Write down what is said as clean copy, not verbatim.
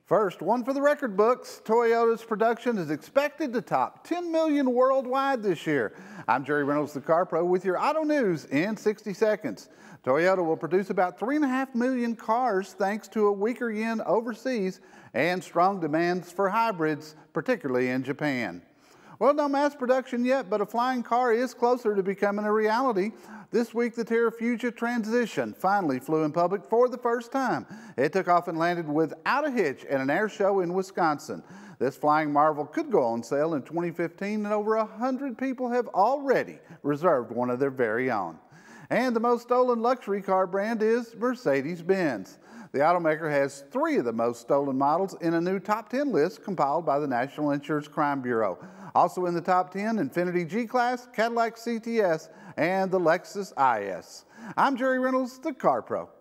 First one for the record books. Toyota's production is expected to top 10 million worldwide this year. I'm Jerry Reynolds, the Car Pro, with your auto news in 60 seconds. Toyota will produce about 3.5 million cars thanks to a weaker yen overseas and strong demands for hybrids, particularly in Japan. Well, no mass production yet, but a flying car is closer to becoming a reality. This week, the Terrafugia Transition finally flew in public for the first time. It took off and landed without a hitch at an air show in Wisconsin. This flying marvel could go on sale in 2015, and over 100 people have already reserved one of their very own. And the most stolen luxury car brand is Mercedes-Benz. The automaker has 3 of the most stolen models in a new top 10 list compiled by the National Insurance Crime Bureau. Also in the top 10, Infiniti G-Class, Cadillac CTS, and the Lexus IS. I'm Jerry Reynolds, the Car Pro.